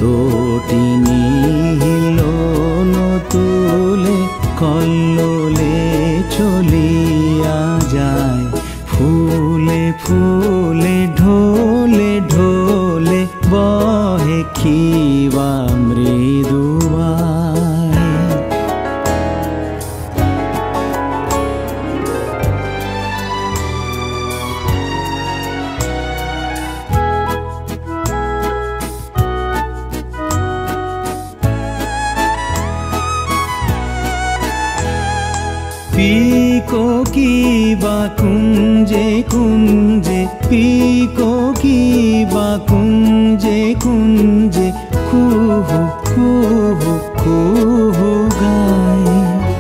তটিনী হিলোল তুলে কল্লোলে চলিয়া যায়। ফুলে ফুলে ঢোলে ঢোলে বহে খিবা মৃদু বায়। পিকো কিবা কুঞ্জে কুঞ্জে, পিকো কিবা কুঞ্জে কুঞ্জে, কুহু কুহু কুহু গায়।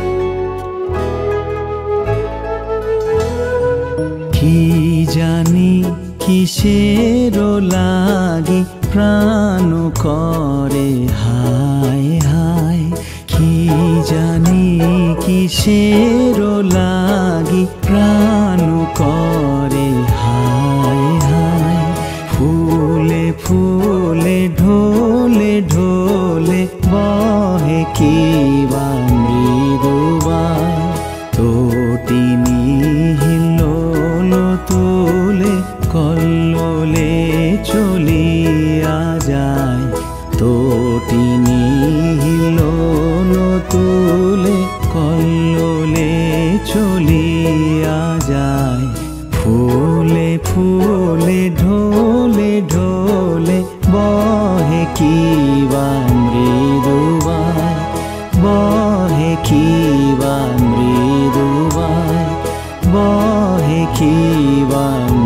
কি জানি কিসের লাগি প্রাণ করে হায় হায়। কি জানি কিসের লাগি প্রাণ করে হায় হায়। ফুলে ফুলে ঢোলে ঢোলে বহে কিবা মৃদু বায়। তটিনী হিলোল তুলে কল্লোলে চলিয়া যায়। তটিনী হিলোল তুলে কল্লোলে চলিয়া যায়। ফুলে ফুলে ঢোলে ঢোলে বহে কিবা মৃদু বায়। বহে কিবা মৃদু বায়। বহে কিবা